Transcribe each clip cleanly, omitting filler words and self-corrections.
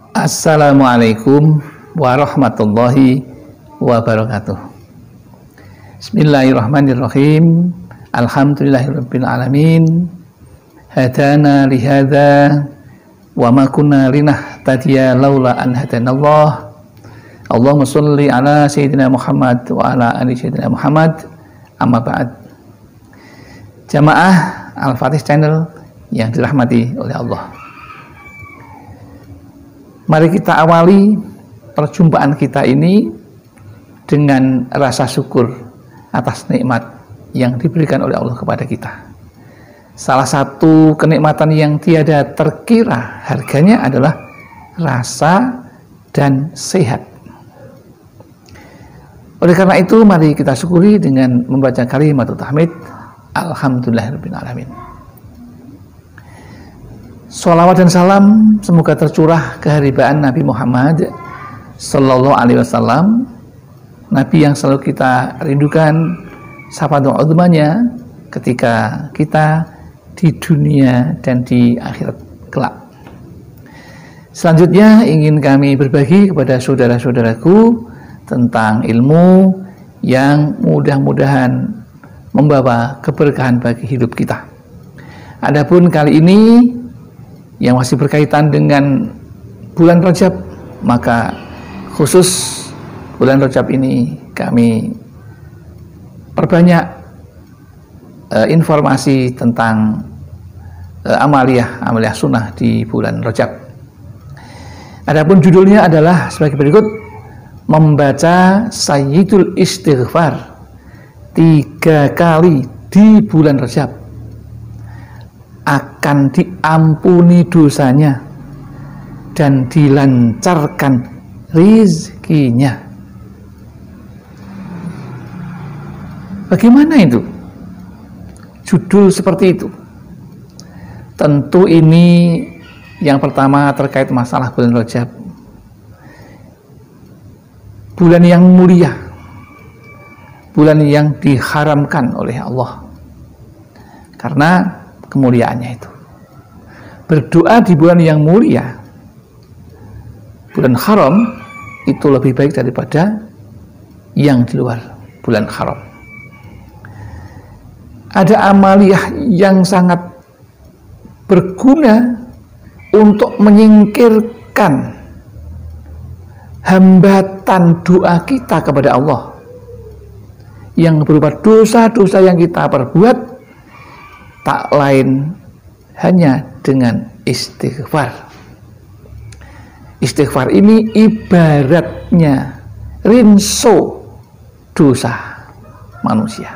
Assalamualaikum warahmatullahi wabarakatuh. Bismillahirrahmanirrahim. Alhamdulillahirabbil alamin. Hadana lihadza wa ma kunna linahtadiya laula an hadanallah. Allahumma shalli ala sayyidina Muhammad wa ala ali sayyidina Muhammad. Amma ba'd. Jamaah Al-Fatih Channel yang dirahmati oleh Allah. Mari kita awali perjumpaan kita ini dengan rasa syukur atas nikmat yang diberikan oleh Allah kepada kita. Salah satu kenikmatan yang tiada terkira harganya adalah rasa dan sehat. Oleh karena itu, mari kita syukuri dengan membaca kalimat tahmid. Alhamdulillahirabbil alamin. Sholawat dan salam semoga tercurah keharibaan Nabi Muhammad Sallallahu Alaihi Wasallam, Nabi yang selalu kita rindukan syafaat uzmanya ketika kita di dunia dan di akhirat kelak. Selanjutnya ingin kami berbagi kepada saudara-saudaraku tentang ilmu yang mudah-mudahan membawa keberkahan bagi hidup kita. Adapun kali ini yang masih berkaitan dengan bulan Rajab, maka khusus bulan Rajab ini kami perbanyak informasi tentang amaliyah sunnah di bulan Rajab. Adapun judulnya adalah sebagai berikut: membaca Sayyidul Istighfar 3 kali di bulan Rajab akan diampuni dosanya dan dilancarkan rizkinya. Bagaimana itu? Judul seperti itu. Tentu ini yang pertama terkait masalah bulan Rajab. Bulan yang mulia. Bulan yang diharamkan oleh Allah. Karena kemuliaannya itu. Berdoa di bulan yang mulia, bulan haram, itu lebih baik daripada yang di luar bulan haram. Ada amaliyah yang sangat berguna untuk menyingkirkan hambatan doa kita kepada Allah yang berupa dosa-dosa yang kita perbuat, tak lain hanya dengan istighfar. Istighfar ini ibaratnya rinso dosa manusia.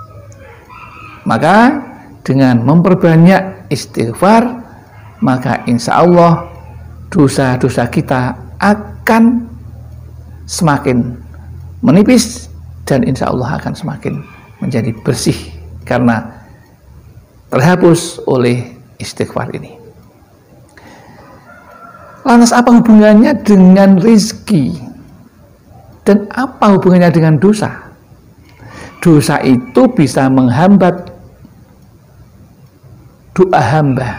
Maka dengan memperbanyak istighfar, maka insya Allah dosa-dosa kita akan semakin menipis dan insya Allah akan semakin menjadi bersih karena terhapus oleh istighfar ini. Lantas apa hubungannya dengan rizki? Dan apa hubungannya dengan dosa? Dosa itu bisa menghambat doa hamba.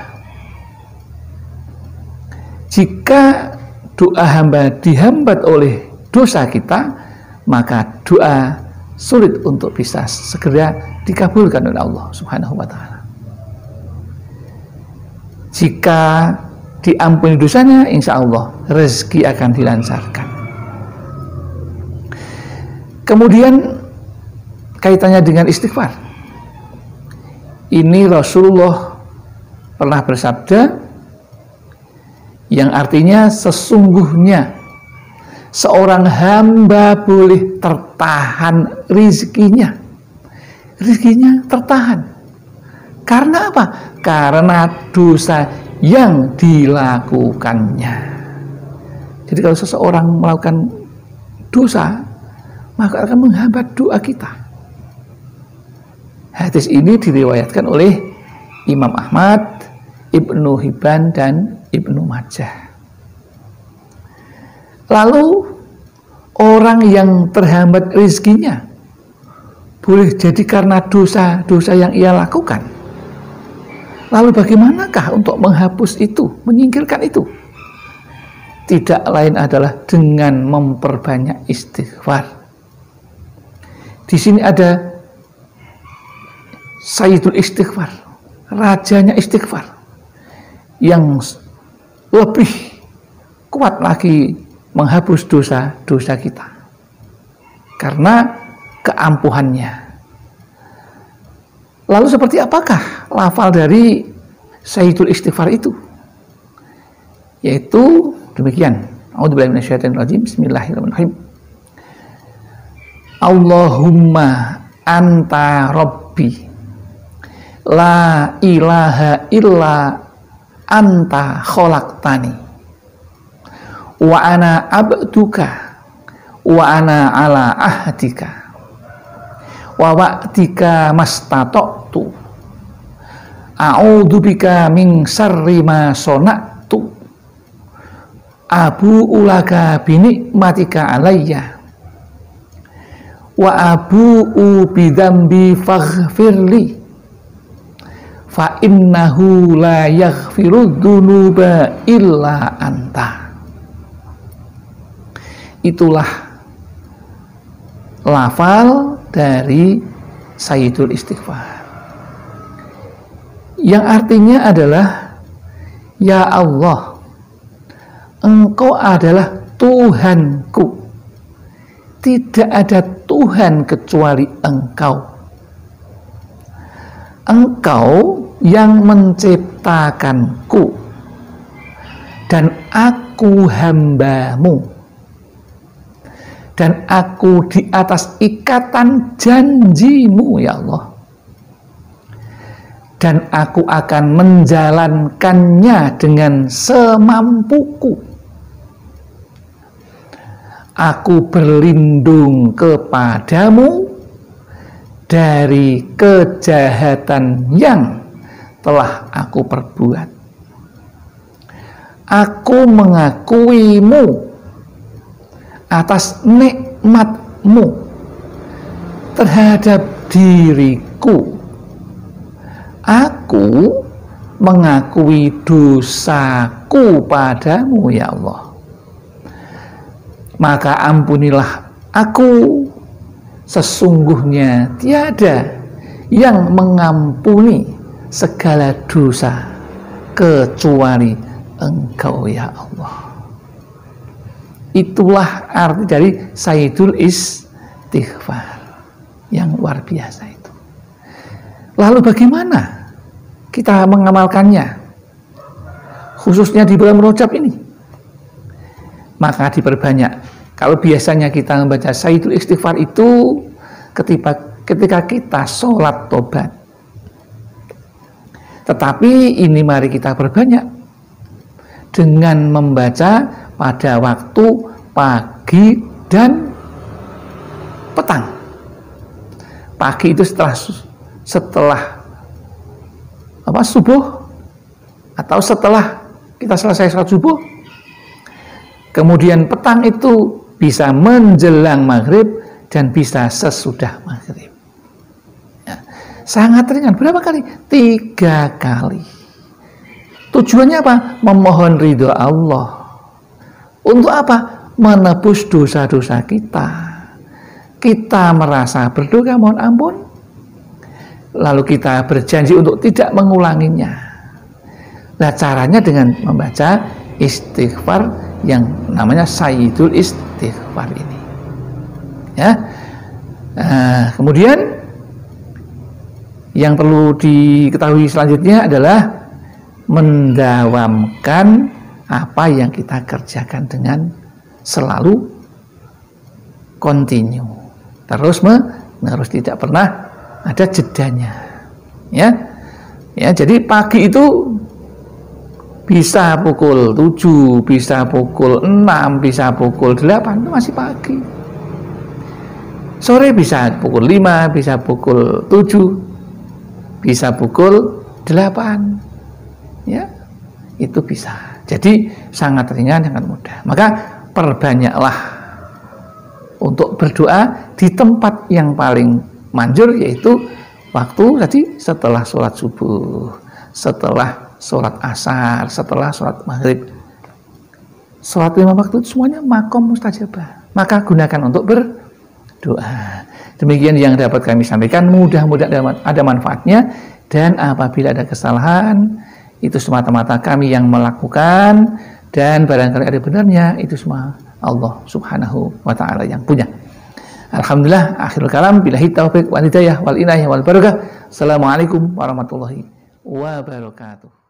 Jika doa hamba dihambat oleh dosa kita, maka doa sulit untuk bisa segera dikabulkan oleh Allah Subhanahu wa Ta'ala. Jika diampuni dosanya, insya Allah rezeki akan dilancarkan. Kemudian kaitannya dengan istighfar. Ini Rasulullah pernah bersabda yang artinya sesungguhnya seorang hamba boleh tertahan rizkinya. Rizkinya tertahan. Karena apa? Karena dosa yang dilakukannya. Jadi kalau seseorang melakukan dosa, maka akan menghambat doa kita. Hadis ini diriwayatkan oleh Imam Ahmad, Ibnu Hibban, dan Ibnu Majah. Lalu orang yang terhambat rizkinya boleh jadi karena dosa-dosa yang ia lakukan. Lalu bagaimanakah untuk menghapus itu, menyingkirkan itu? tidak lain adalah dengan memperbanyak istighfar. Di sini ada Sayyidul Istighfar, rajanya istighfar, yang lebih kuat lagi menghapus dosa-dosa kita karena keampuhannya. Lalu seperti apakah lafal dari Sayyidul Istighfar itu? Yaitu demikian. A'udzubillahi minasyaitonirrajim. Bismillahirrahmanirrahim. Allahumma anta rabbi la ilaha illa anta khalaqtani wa ana abduka wa ana ala ahdika wa wa'dika mastata'tu a'udzubika min syarri ma sona'tu abu'u laka binikmatika alayya wa abu'u bidambi faghfirli fa innahu la yaghfiru dzunuba illa anta. Itulah lafal dari Sayyidul Istighfar, yang artinya adalah, ya Allah, Engkau adalah Tuhanku, tidak ada Tuhan kecuali Engkau. Engkau yang menciptakanku dan aku hambamu, dan aku di atas ikatan janjimu, ya Allah, dan aku akan menjalankannya dengan semampuku. Aku berlindung kepadamu dari kejahatan yang telah aku perbuat. Aku mengakuimu atas nikmatmu terhadap diriku. Aku mengakui dosaku padamu, ya Allah. Maka ampunilah aku, sesungguhnya tiada yang mengampuni segala dosa kecuali Engkau, ya Allah. Itulah arti dari Sayyidul Istighfar yang luar biasa itu. Lalu bagaimana kita mengamalkannya, khususnya di bulan Rajab ini? Maka diperbanyak. Kalau biasanya kita membaca Sayyidul Istighfar itu ketika kita sholat tobat. Tetapi ini mari kita perbanyak dengan membaca pada waktu pagi dan petang. Pagi itu setelah subuh, atau setelah kita selesai sholat subuh. Kemudian petang itu bisa menjelang maghrib dan bisa sesudah maghrib. Ya, sangat ringan. Berapa kali? 3 kali. Tujuannya apa? Memohon ridho Allah. Untuk apa? Menebus dosa-dosa kita. Kita merasa berdosa mohon ampun, lalu kita berjanji untuk tidak mengulanginya. Nah, caranya dengan membaca istighfar yang namanya Sayyidul Istighfar ini, ya. Kemudian yang perlu diketahui selanjutnya adalah mendawamkan apa yang kita kerjakan dengan selalu continue, terus menerus, tidak pernah ada jedanya, ya. Jadi pagi itu bisa pukul 7, bisa pukul 6, bisa pukul 8, itu masih pagi. Sore bisa pukul 5, bisa pukul 7, bisa pukul 8. Ya, itu bisa. Jadi sangat ringan, sangat mudah. Maka perbanyaklah untuk berdoa di tempat yang paling manjur, yaitu waktu tadi setelah sholat subuh, setelah sholat asar, setelah sholat maghrib. Sholat 5 waktu itu semuanya makom mustajabah. Maka gunakan untuk berdoa. Demikian yang dapat kami sampaikan. Mudah-mudahan ada manfaatnya. Dan apabila ada kesalahan, itu semata-mata kami yang melakukan. Dan barangkali ada benarnya, itu semua Allah subhanahu wa ta'ala yang punya. Alhamdulillah, akhirul kalam, billahi taufiq wal hidayah wal inayah wal barakah. Assalamualaikum warahmatullahi wabarakatuh.